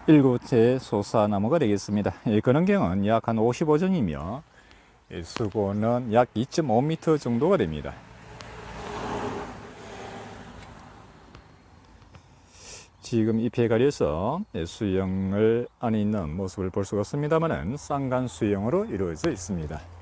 일곱째 소사나무가 되겠습니다. 근원경은 약 한 55전이며 수고는 약 2.5m 정도가 됩니다. 지금 잎에 가려서 수영을 안에 있는 모습을 볼 수가 없습니다만 쌍간 수영으로 이루어져 있습니다.